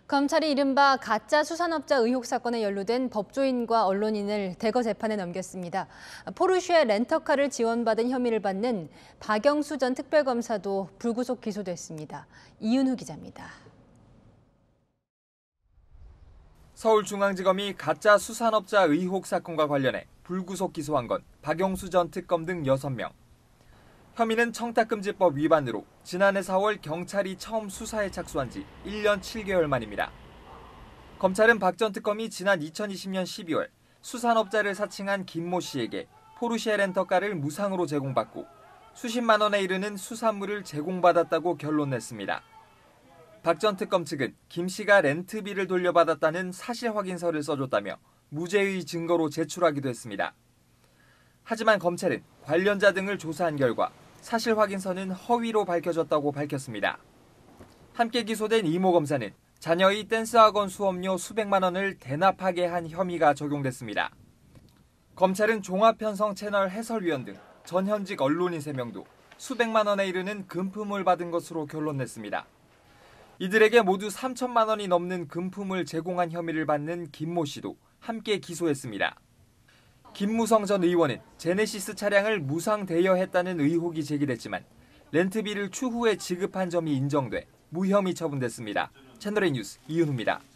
검찰이 이른바 가짜 수산업자 의혹 사건에 연루된 법조인과 언론인을 대거 재판에 넘겼습니다. 포르쉐 렌터카를 지원받은 혐의를 받는 박영수 전 특별검사도 불구속 기소됐습니다. 이윤우 기자입니다. 서울중앙지검이 가짜 수산업자 의혹 사건과 관련해 불구속 기소한 건 박영수 전 특검 등 6명. 혐의는 청탁금지법 위반으로 지난해 4월 경찰이 처음 수사에 착수한 지 1년 7개월 만입니다. 검찰은 박 전 특검이 지난 2020년 12월 수산업자를 사칭한 김모 씨에게 포르쉐 렌터카를 무상으로 제공받고 수십만 원에 이르는 수산물을 제공받았다고 결론냈습니다. 박 전 특검 측은 김 씨가 렌트비를 돌려받았다는 사실 확인서를 써줬다며 무죄의 증거로 제출하기도 했습니다. 하지만 검찰은 관련자 등을 조사한 결과 사실 확인서는 허위로 밝혀졌다고 밝혔습니다. 함께 기소된 이모 검사는 자녀의 댄스학원 수업료 수백만 원을 대납하게 한 혐의가 적용됐습니다. 검찰은 종합편성 채널 해설위원 등 전현직 언론인 3명도 수백만 원에 이르는 금품을 받은 것으로 결론냈습니다. 이들에게 모두 3천만 원이 넘는 금품을 제공한 혐의를 받는 김모 씨도 함께 기소했습니다. 김무성 전 의원은 제네시스 차량을 무상 대여했다는 의혹이 제기됐지만 렌트비를 추후에 지급한 점이 인정돼 무혐의 처분됐습니다. 채널A 뉴스 이윤우입니다.